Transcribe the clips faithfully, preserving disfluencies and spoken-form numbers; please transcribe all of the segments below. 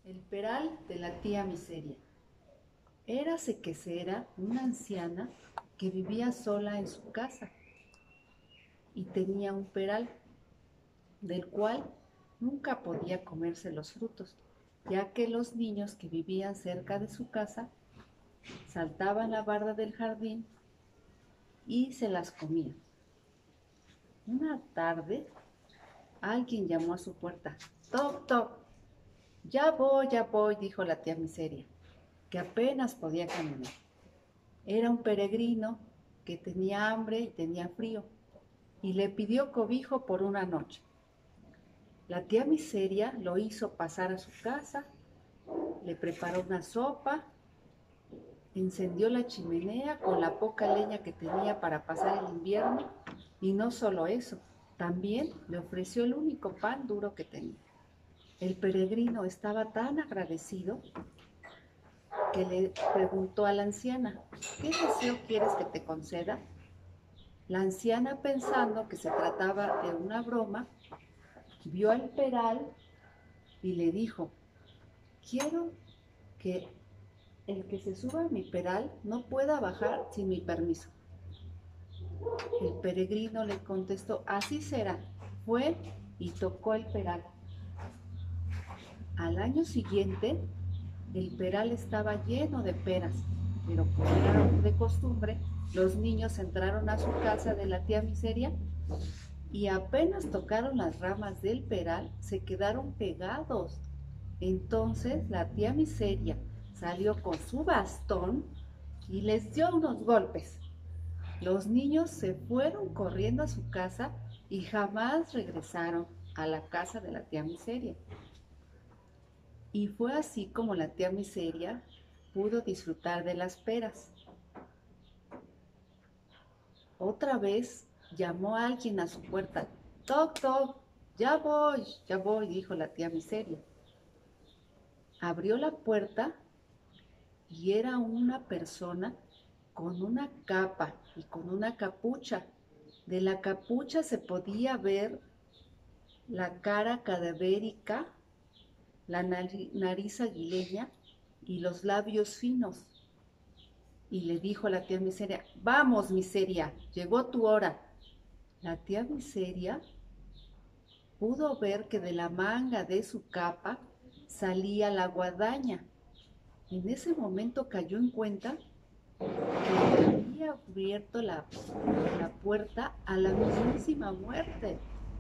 El peral de la tía Miseria. Érase que era una anciana que vivía sola en su casa y tenía un peral, del cual nunca podía comerse los frutos, ya que los niños que vivían cerca de su casa saltaban la barda del jardín y se las comían. Una tarde, alguien llamó a su puerta. ¡Toc, toc! Ya voy, ya voy, dijo la tía Miseria, que apenas podía caminar. Era un peregrino que tenía hambre y tenía frío, y le pidió cobijo por una noche. La tía Miseria lo hizo pasar a su casa, le preparó una sopa, encendió la chimenea con la poca leña que tenía para pasar el invierno, y no solo eso, también le ofreció el único pan duro que tenía. El peregrino estaba tan agradecido que le preguntó a la anciana: ¿qué deseo quieres que te conceda? La anciana, pensando que se trataba de una broma, vio al peral y le dijo: quiero que el que se suba a mi peral no pueda bajar sin mi permiso. El peregrino le contestó: así será. Fue y tocó el peral. Al año siguiente, el peral estaba lleno de peras, pero como era de costumbre, los niños entraron a su casa de la tía Miseria y apenas tocaron las ramas del peral, se quedaron pegados. Entonces la tía Miseria salió con su bastón y les dio unos golpes. Los niños se fueron corriendo a su casa y jamás regresaron a la casa de la tía Miseria. Y fue así como la tía Miseria pudo disfrutar de las peras. Otra vez llamó a alguien a su puerta. ¡Toc, toc! Ya voy, ya voy, dijo la tía Miseria. Abrió la puerta y era una persona con una capa y con una capucha. De la capucha se podía ver la cara cadavérica, la nariz aguileña y los labios finos. Y le dijo a la tía Miseria: vamos, Miseria, llegó tu hora. La tía Miseria pudo ver que de la manga de su capa salía la guadaña. En ese momento cayó en cuenta que había abierto la, la puerta a la mismísima muerte.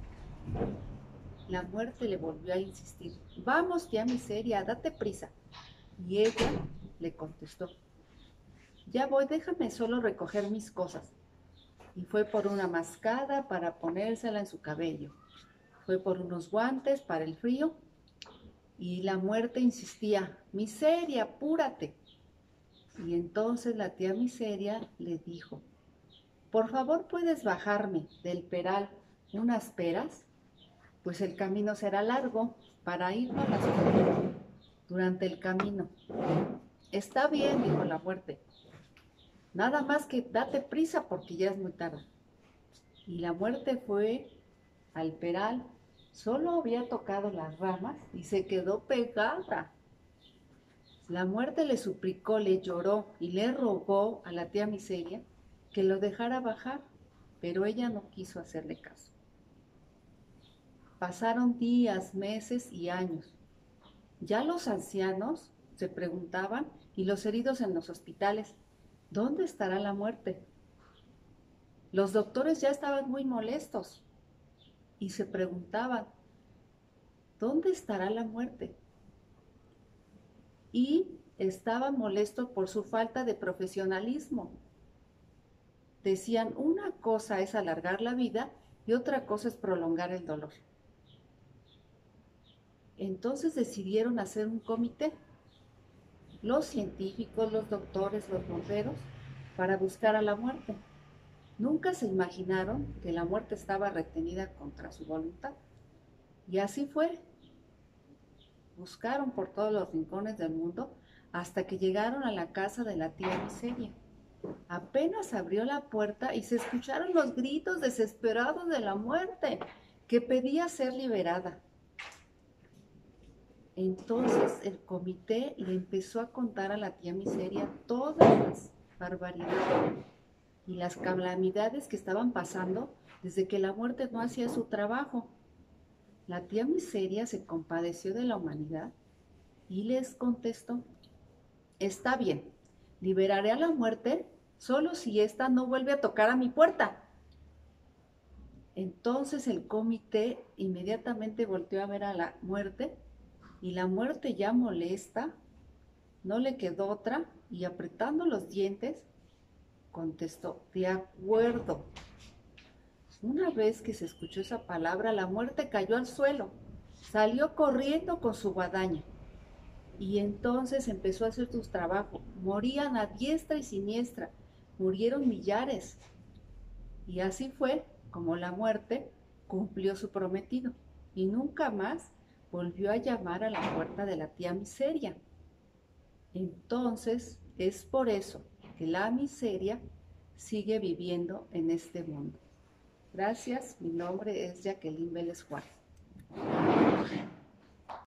La muerte le volvió a insistir: vamos, tía Miseria, date prisa. Y ella le contestó: ya voy, déjame solo recoger mis cosas. Y fue por una mascada para ponérsela en su cabello. Fue por unos guantes para el frío. Y la muerte insistía: Miseria, apúrate. Y entonces la tía Miseria le dijo: por favor, ¿puedes bajarme del peral unas peras? Pues el camino será largo para irnos a las durante el camino. Está bien, dijo la muerte. Nada más que date prisa porque ya es muy tarde. Y la muerte fue al peral. Solo había tocado las ramas y se quedó pegada. La muerte le suplicó, le lloró y le rogó a la tía Miseria que lo dejara bajar, pero ella no quiso hacerle caso. Pasaron días, meses y años. Ya los ancianos se preguntaban, y los heridos en los hospitales: ¿dónde estará la muerte? Los doctores ya estaban muy molestos y se preguntaban: ¿dónde estará la muerte? Y estaban molestos por su falta de profesionalismo. Decían: una cosa es alargar la vida y otra cosa es prolongar el dolor. Entonces decidieron hacer un comité, los científicos, los doctores, los bomberos, para buscar a la muerte. Nunca se imaginaron que la muerte estaba retenida contra su voluntad. Y así fue. Buscaron por todos los rincones del mundo hasta que llegaron a la casa de la tía Miseria. Apenas abrió la puerta y se escucharon los gritos desesperados de la muerte, que pedía ser liberada. Entonces el comité le empezó a contar a la tía Miseria todas las barbaridades y las calamidades que estaban pasando desde que la muerte no hacía su trabajo. La tía Miseria se compadeció de la humanidad y les contestó: está bien, liberaré a la muerte solo si ésta no vuelve a tocar a mi puerta. Entonces el comité inmediatamente volteó a ver a la muerte y la muerte, ya molesta, no le quedó otra y apretando los dientes contestó: de acuerdo. Una vez que se escuchó esa palabra, la muerte cayó al suelo, salió corriendo con su guadaña y entonces empezó a hacer su trabajo. Morían a diestra y siniestra, murieron millares. Y así fue como la muerte cumplió su prometido y nunca más volvió a llamar a la puerta de la tía Miseria. Entonces es por eso que la miseria sigue viviendo en este mundo. Gracias, mi nombre es Jacqueline Vélez Juárez.